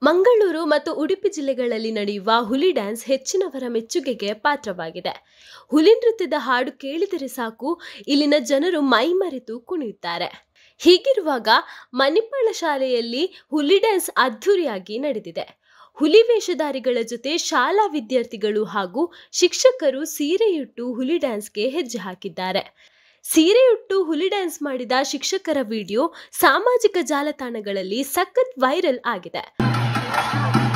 ಮಂಗಳೂರು ಮತ್ತು ಉಡುಪಿ ಜಿಲ್ಲೆಗಳಲ್ಲಿ ನಡೆಯುವ ಹುಲಿ ಡ್ಯಾನ್ಸ್ ಹೆಚ್ಚಿನವರ ಮೆಚ್ಚುಗೆಗೆ ಪಾತ್ರವಾಗಿದೆ. ಹುಲಿ ನೃತ್ಯದ ಹಾಡು ಕೇಳಿದರೆ ಸಾಕು ಇಲ್ಲಿನ ಜನರು ಮೈಮರೆತು ಕುಣಿಯುತ್ತಾರೆ. ಹೀಗಿರುವಾಗ ಮಣಿಪಾಲ ಶಾಲೆಯಲ್ಲಿ ಹುಲಿ ಡ್ಯಾನ್ಸ್ ಅದ್ಧೂರಿಯಾಗಿ ನಡೆದಿದೆ. ಹುಲಿ ವೇಷಧಾರಿಗಳ ಜೊತೆ ಶಾಲಾ ವಿದ್ಯಾರ್ಥಿಗಳು ಹಾಗೂ ಶಿಕ್ಷಕರು ಸೀರೆಯುಟ್ಟು ಹುಲಿ ಡ್ಯಾನ್ಸ್ಗೆ ಹೆಜ್ಜೆ ಹಾಕಿದ್ದಾರೆ. ಸೀರೆಯುಟ್ಟು ಹುಲಿ ಡ್ಯಾನ್ಸ್ ಮಾಡಿದ ಶಿಕ್ಷಕರ ವಿಡಿಯೋ ಸಾಮಾಜಿಕ ಜಾಲತಾಣಗಳಲ್ಲಿ ಸಖತ್ ವೈರಲ್ ಆಗಿದೆ.